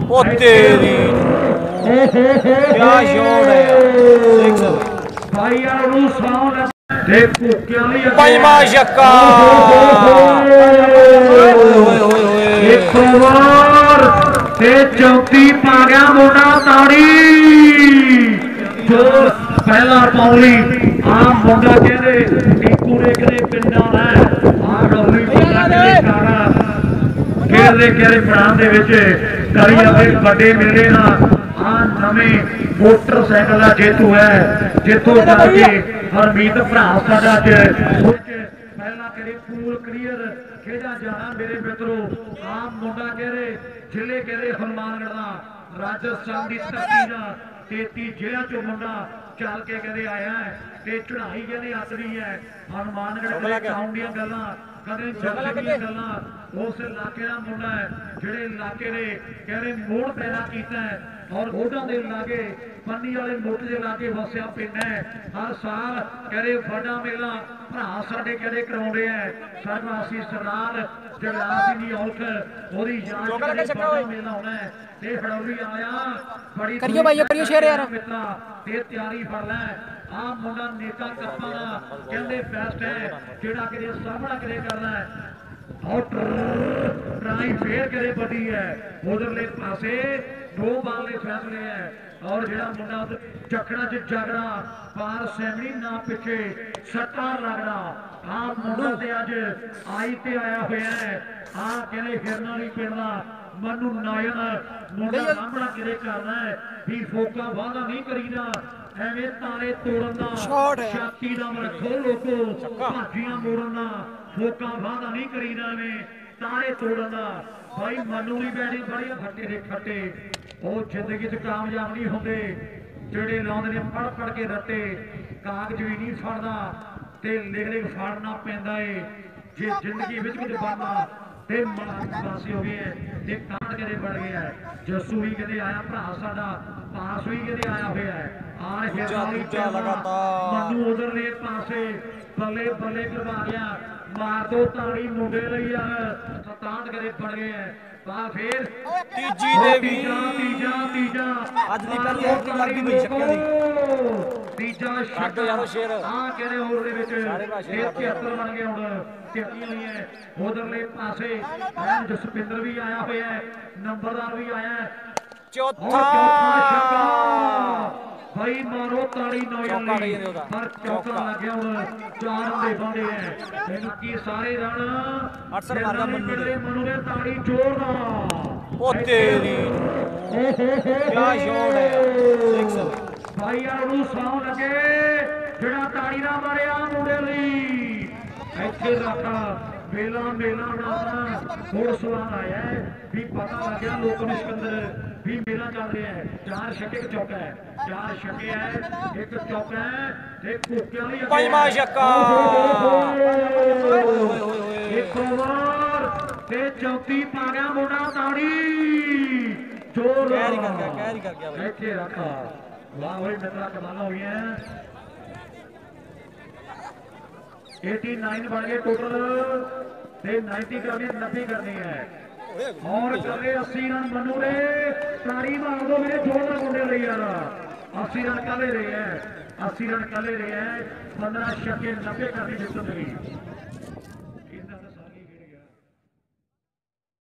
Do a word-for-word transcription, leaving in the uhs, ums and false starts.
ओ तेरी क्या शॉट है भाई यार वो साउंड है पंजवा छक्का एक ओवर ते चौथी पा गया मुंडा ताड़ी जो पहला पौली आ मुंडा कहते टीकू ने कहते पिंडा है आ डोली पिंडा कहते कारा खेलते कहते मैदान दे विच करी अपने बड़े मेरे ना आ नवे मोटरसाइकिल का जेतू है जितों जाके हरमीत भरा साडा च पहला करे पूल क्लीयर खेड़ा जाना मेरे मित्रों आम मुंडा कहते जिले कहते हनुमानगढ़ का राजस्थान की धरती का तेती जिला चो मुंडा चल के कहते आया है ते चढ़ाई कहते आतरी है हनुमानगढ़ टाउन दी गल्लां कदे जगत दी गल्लां उस इलाके का मुंडा है जिहड़े इलाके ने कहते मोड़ पैदा किया है और गोडा दे लागे पन्नी वाले मोट के लागे वसिया पिंड है हर साल कहते बड़ा मेला भरा साडे कहते करवाउंदे है सरवासी सरदार जगराज सिंह दी औरत ओदी याद च बड़ा मेला होना है ते हड़ौली आया बड़ी करियो भाई करियो शेयर यार मित्रा ते तैयारी फड़ लै आ मुंडा नेता कप्पा दा कहंदे बेस्ट है जेड़ा किते सामना करे करना है और ट्राई फेर करे बड़ी है उधरले पासे दो बाल ने फैसले है और जेड़ा मुंडा चकड़ा च जागड़ा पार सैमनी ना पिछे सट्टा लगना आ मुंडा ते अज आई ते आया होया है आ कहले हिरना नहीं पिड़ना मनु नायन मुंडा सामना किरे करना है भी फोका वादा नहीं करीदा एवें ताले तोड़न दा छाती दा रखो लोगो भाजियां मोड़न दा फोका वादा नहीं करीदा एवें ताले तोड़न दा भाई मनु नहीं बैठे बड़े खट्टे दे खट्टे ਉਹ ਜ਼ਿੰਦਗੀ 'ਚ ਕਾਮਯਾਬ ਨਹੀਂ ਹੁੰਦੇ ਜਿਹੜੇ ਲਾਉਂਦੇ ਨੇ ਪੜ ਪੜ ਕੇ ਰੱਟੇ ਕਾਗਜ਼ ਵੀ ਨਹੀਂ ਫੜਦਾ ਤੇ ਲਿਖ ਲਿਖ ਫੜਨਾ ਪੈਂਦਾ ਏ ਜੇ ਜ਼ਿੰਦਗੀ ਵਿੱਚ ਕੁਝ ਬਣਨਾ ਤੇ ਪਾਸੇ ਹੋ ਗਏ ਤੇ ਕਾਂਡ ਕਦੇ ਬਣ ਗਿਆ ਜੱਸੂ ਵੀ ਕਦੇ ਆਇਆ ਭਰਾ ਸਾਡਾ ਪਾਸ ਵੀ ਕਦੇ ਆਇਆ ਹੋਇਆ ਹੈ ਆਹ ਦੂਜਾ ਲਗਾਤਾਰ ਮਨੂੰ ਉਧਰਲੇ ਪਾਸੇ ਬੱਲੇ ਬੱਲੇ ਕਰਵਾ ਗਿਆ ਮਾਰ ਦੋ ਤਾੜੀ ਮੁੰਡੇ ਲਈ ਯਾਰ ਸਤਾਹਠ ਕਦੇ ਬਣ ਗਏ ਹੈ फिर तीजी दे भी तीजा तीजा आज दी पहली एक लग गई भाई छक्के दी तीजा शट यारो शेर हां कहने ओवर दे विच तिहत्तर बन गए हुन तिहत्तर नहीं है उधरले पासे एन जसपिंदर भी आया होया है नंबरदार भी आया है चौथा छक्का भाई मारो ताड़ी नौजवान पर चौका लग गया हुन चार दे बंदे हैं मैनू की सारे रन अठसठ मार गया मनु ने मनु ने ताड़ी जोरदा ओ तेरी क्या शॉट है सिक्स भाई यार नु साउंड लगे जेड़ा ताड़ी ना मारिया मुंडे लई ਇੱਥੇ ਰੱਖਾ ਮੇਲਾ ਮੇਲਾ ਬਣਾਉਣਾ ਹੋਰ ਸਵਾਲ ਆਇਆ ਵੀ ਪਤਾ ਲੱਗਿਆ ਲੋਕ ਨੂੰ ਸਿਕੰਦਰ भी मेला चल रहा है चार छक्के का चौका है चार छक्के है एक चौका है एक कुक्के वाली पंजवा छक्का एक ओवर ते चौथी पा गया मुंडा ताड़ी जोर कैरी कर गया कैरी कर गया भाई ਇੱਥੇ रखा वाह भाई मित्रा कमाल हुई है नवासी बन गए टोटल ते नब्बे करनी नब्बे करनी है और करे अस्सी रन मनु ने ताड़ी मार दो मेरे जोर का मुंडे रही यार अस्सी रन कले रहे हैं अस्सी रन कले रहे हैं पंद्रह छक्के नब्बे करनी जितने